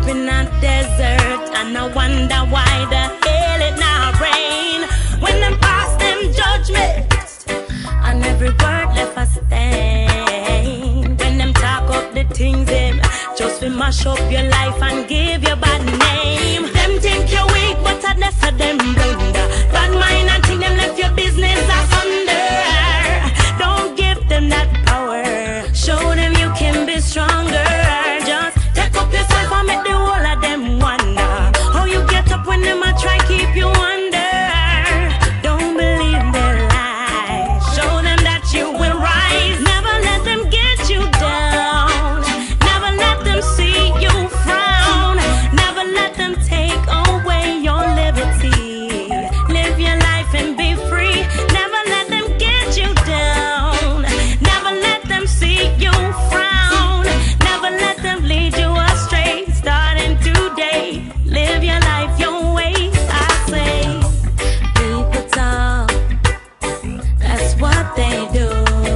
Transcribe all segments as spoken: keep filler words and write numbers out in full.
in a desert, and I wonder why the hell it not rain. When them pass them judgments, and every word left a stain. When them talk up the things them just to mash up your life and give you bad name. Them think you're weak, but I left for them blunder. Bad mind and think them left your business asunder. Don't give them that power. Show them you can be stronger. Just take up yourself and make the whole of them wonder how you get up when them a try keep you under. Don't believe their lies. Show them that you will rise. Never let them get you down. Never let them see you frown. Never let them take away your liberty. Live your life and be free. Never let them get you down. Never let them see you frown. Never let them lead you astray. Starting today, live your life your way. I say, people talk, that's what they do,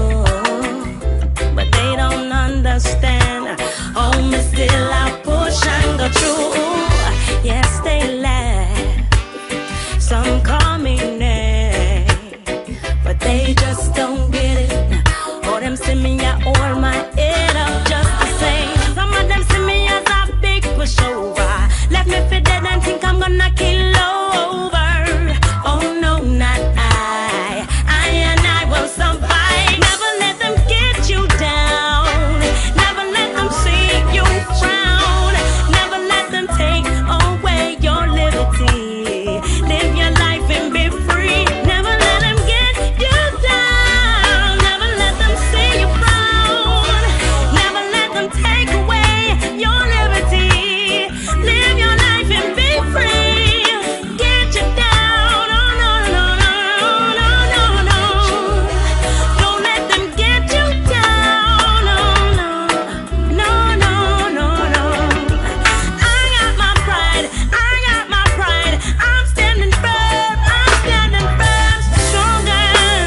but they don't understand. Oh, me still I push and go through. Yes, they laugh, some call me name, but they just don't get it. Oh, them see me, I hold my head up just the same. Some of them see me as a big pushover. Left me for dead and think I'm gonna kill over. Oh no, not I. I and I will survive. Never let them get you down. Never let them see you frown. Never let them take away your liberty. Live your life and be free. Never let them get you down. Never let them see you frown. Never let them take away your liberty. Live your life and be free. Get you down. Oh no, no, no, no, no, no. Don't let them get you down. Oh no, no, no, no, no. I got my pride. I got my pride. I'm standing firm. I'm standing firm. Stronger.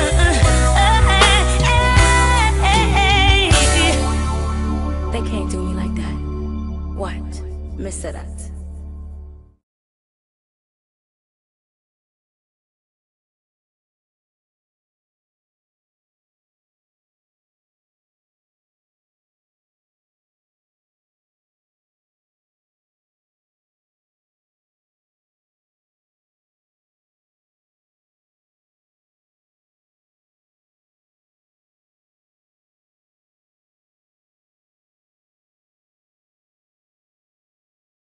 Hey, hey, hey, hey. They can't do me like that. What? Mister That.